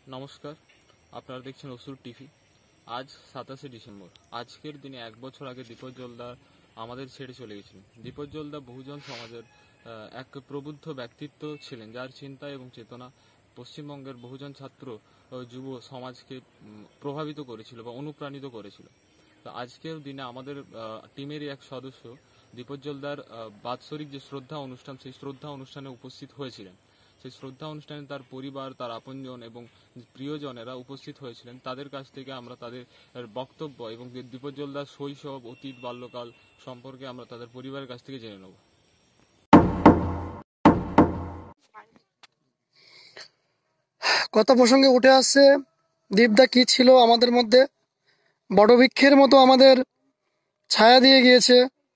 নমস্কার, আপনারা দেখছেন অসুর টিভি। আজ 27শে ডিসেম্বর। আজকের দিনে 1 বছর আগে দীপক জলদা আমাদের ছেড়ে চলে গেছিলেন। দীপক জলদা বহুজন সমাজের এক প্রবুদ্ধ ব্যক্তিত্ব ছিলেন, যার চিন্তা এবং চেতনা পশ্চিমবঙ্গের বহুজন ছাত্র ও যুব সমাজকে প্রভাবিত করেছিল বা অনুপ্রাণিত করেছিল। তো আজকের দিনে আমাদের টিমেরই এক সদস্য দীপক জলদার বাৎসরিক যে শ্রদ্ধা অনুষ্ঠান, সেই শ্রদ্ধা অনুষ্ঠানে উপস্থিত হয়েছিলেন। সেই শ্রদ্ধা অনুষ্ঠানে তার পরিবার, তার আপনজন এবং প্রিয়জনেরা উপস্থিত হয়েছিলেন। তাদের কাছ থেকে আমরা তাদের বক্তব্য এবং দীপক জলদার শৈশব, অতীত, বাল্যকাল সম্পর্কে আমরা তাদের পরিবারের কাছ থেকে জেনে নেব। কথা প্রসঙ্গে উঠে আসছে, দীপদা কি ছিল আমাদের মধ্যে, বটবৃক্ষের মতো আমাদের ছায়া দিয়ে গিয়েছে।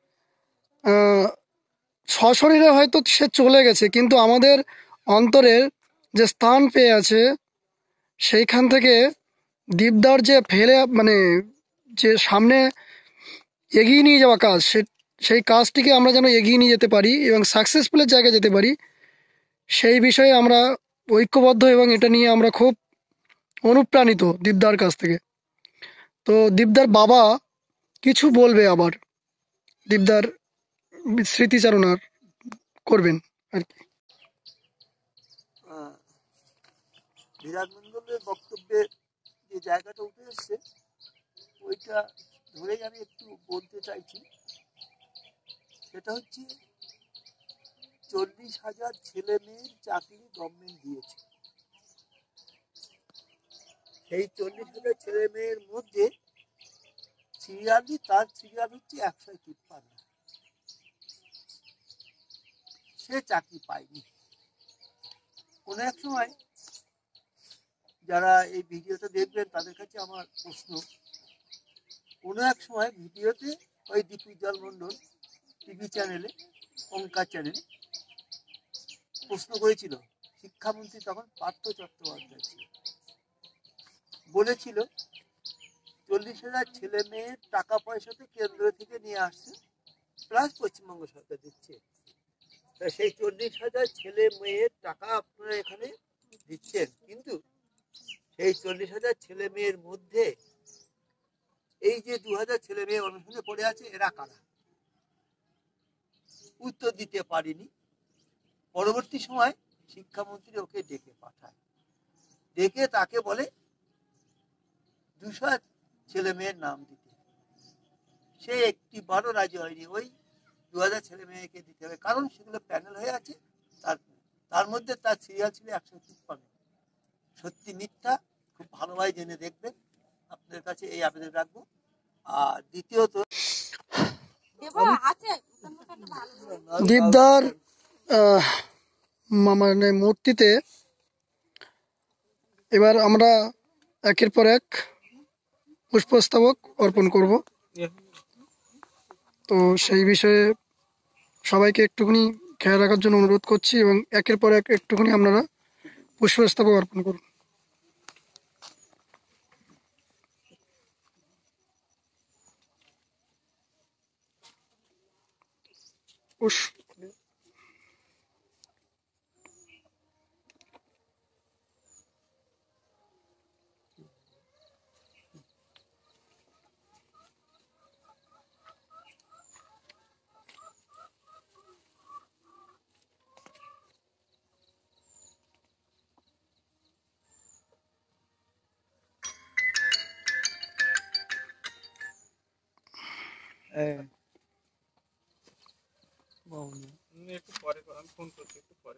সশরীরে হয়তো সে চলে গেছে, কিন্তু আমাদের অন্তরের যে স্থান পেয়ে আছে, সেইখান থেকে দীপদার যে যে সামনে এগিয়ে নিয়ে যাওয়া কাজ, সেই কাজটিকে আমরা যেন এগিয়ে নিয়ে যেতে পারি এবং সাকসেসফুলের জায়গায় যেতে পারি, সেই বিষয়ে আমরা ঐক্যবদ্ধ এবং এটা নিয়ে আমরা খুব অনুপ্রাণিত দীপদার কাছ থেকে। তো দীপদার বাবা কিছু বলবে, আবার দীপদার স্মৃতিচারণা করবেন আর কি। বিরাট মন্ডলের বক্তব্যে যে জায়গাটা উঠে এসছে, ওইটা ধরেই আমি একটু বলতে চাইছি। সেটা হচ্ছে 40,000 ছেলে মেয়ের চাকরি গভর্নমেন্ট দিয়েছে। সেই 40,000 ছেলে মেয়ের মধ্যে তার সিরিয়াল হচ্ছে 153। সে চাকরি পায়নি। কোন এক সময় যারা এই ভিডিওটা দেখবেন তাদের কাছে আমার প্রশ্ন, কোন এক সময় ভিডিওতে ওই দীপজল মন্ডল টিভি চ্যানেলে, ওঙ্কার চ্যানেলে প্রশ্ন করেছিল, শিক্ষামন্ত্রী তখন পার্থ চট্টোপাধ্যায় ছিল, বলেছিল 40,000 ছেলে মেয়ের টাকা পয়সাতে কেন্দ্র থেকে নিয়ে আসছে, প্লাস পশ্চিমবঙ্গ সরকার দিচ্ছে। সেই 40,000 ছেলে মেয়ের টাকা আপনারা এখানে দিচ্ছেন, কিন্তু সেই 40,000 ছেলে মেয়ের মধ্যে এই যে 2,000 ছেলে মেয়ে অনশনে পড়ে আছে, এরা কারা? উত্তর দিতে পারিনি। পরবর্তী সময় শিক্ষামন্ত্রী ওকে ডেকে পাঠায়, ডেকে তাকে বলে 200 ছেলে মেয়ের নাম দিতে। সে একটি বারো রাজি হয়নি, ওই 2,000 ছেলে মেয়েকে দিতে হবে, কারণ সেগুলো প্যানেল হয়ে আছে। তার মধ্যে তার সিরিয়াল ছিল 153। সত্যি মিথ্যা খুব ভালোভাবে জেনে দেখবেন, আপনাদের কাছে এই আবেদন রাখবো। আর দ্বিতীয়ত, দীপদার মূর্তিতে এবার আমরা একের পর এক পুষ্পস্তবক অর্পণ করব। তো সেই বিষয়ে সবাইকে একটুখানি খেয়াল রাখার জন্য অনুরোধ করছি এবং একের পর এক একটুখানি আপনারা পুষ্পস্তবক অর্পণ করুন। একটু পরে আমি ফোন করছি, একটু পরে।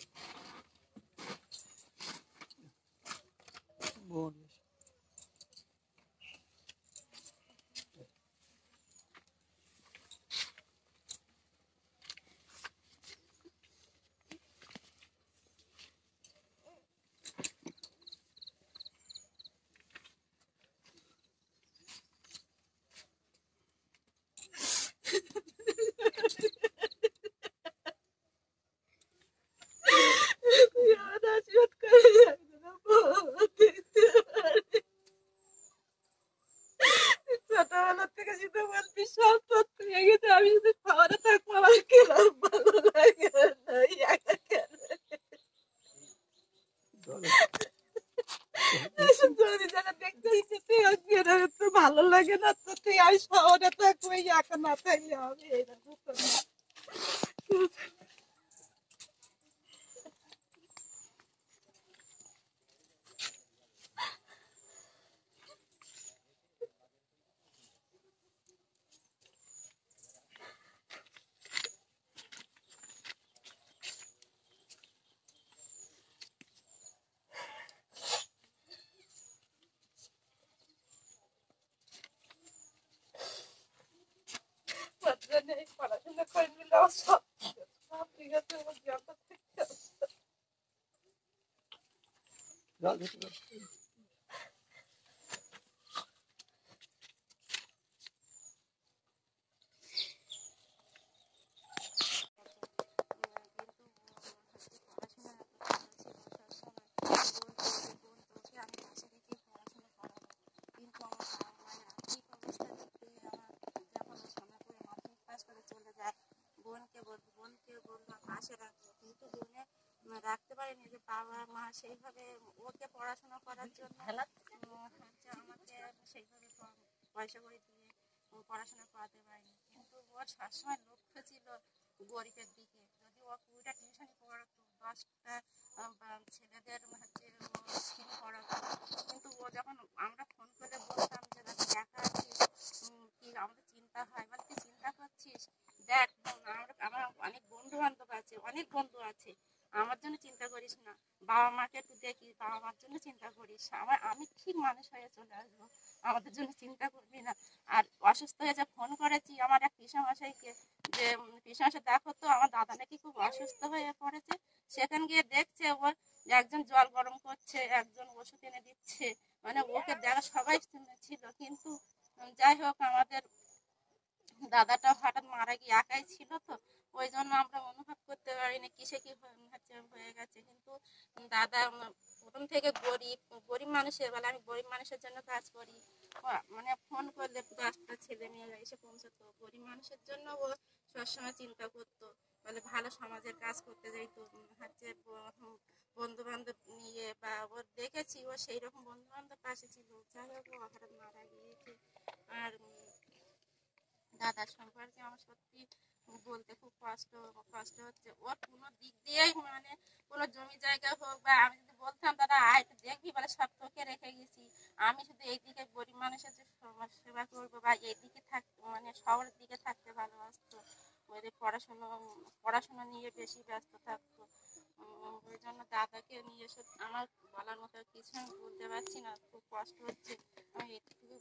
লাগে না তো তুই আর শহরে থাকবো একা না থাকলে হবে এরকম তো না। পত্র নেই, পড়াশোনা করে নিলেও সব সব ঠিক আছে, ওর ব্যাপার থেকে জল দিতে পারছি। রাখতে পারিনি যে বাবা মা সেইভাবে ওকে পড়াশোনা করার জন্য হচ্ছে আমাকে সেইভাবে পয়সা করে দিয়ে পড়াশোনা করাতে পারিনি। কিন্তু ওর সবসময় লক্ষ্য ছিল গরিবের দিকে। যদি ও 20টা টিউশনি পড়াতো, 10টা ছেলেদের হচ্ছে স্কিম পড়াতো, কিন্তু ও যখন আমরা ফোন করে বলতাম যে দাদা একা আছিস, কি আমাদের চিন্তা হয়, মানে তুই চিন্তা করছিস, দেখ আমার অনেক বন্ধু বান্ধব আছে, অনেক বন্ধু আছে, আমার জন্য চিন্তা করিস না, বাবা মাকে একটু দেখি, বাবা মার জন্য চিন্তা করিস, আমি ঠিক মানুষ হয়ে চলে আসবো, আমাদের জন্য চিন্তা করবি না। আর অসুস্থ হয়ে যে ফোন করেছি আমার এক পিসামশাইকে, যে পিসামশাই দেখো তো আমার দাদা নাকি খুব অসুস্থ হয়ে পড়েছে, সেখানে গিয়ে দেখছে ওর একজন জল গরম করছে, একজন ওষুধ এনে দিচ্ছে, মানে ওকে দেখা সবাই ছিল। কিন্তু যাই হোক আমাদের দাদাটা হঠাৎ মারা গিয়ে একাই ছিল, তো ওই জন্য আমরা অনুভব করতে পারিনি কিসে কি হয়ে গেছে। কিন্তু দাদা প্রথম থেকে গরিব গরিব মানুষের বেলা, আমি গরিব মানুষের জন্য কাজ করি, মানে ফোন করলে 10টা ছেলে মেয়েরা এসে পৌঁছতো, গরিব মানুষের জন্য ও সবসময় চিন্তা করতো, বলে ভালো সমাজের কাজ করতে যাইতো, হচ্ছে বন্ধু বান্ধব নিয়ে, বা ওর দেখেছি ও সেই রকম বন্ধু বান্ধব পাশে ছিল। যাই হোক ও হঠাৎ মারা গিয়েছে। আর দাদার সম্পর্কে আমার সত্যি বলতে খুব কষ্ট হচ্ছে। ওর কোনো দিক দিয়েই মানে কোনো জমি জায়গা হোক, বা আমি যদি বলতাম দাদা আয় একটু দেখবি, বলে সব তোকে রেখে গেছি, আমি শুধু এইদিকে গরিব মানুষের যে সমাজ সেবা করবো, বা এইদিকে মানে শহরের দিকে থাকতে ভালোবাসতো, ওদের পড়াশোনা নিয়ে বেশি ব্যস্ত থাকতো। ওই জন্য দাদাকে নিয়ে আমার বলার মতো কিছু আমি বলতে পারছি না, খুব কষ্ট হচ্ছে। আমি এটুকু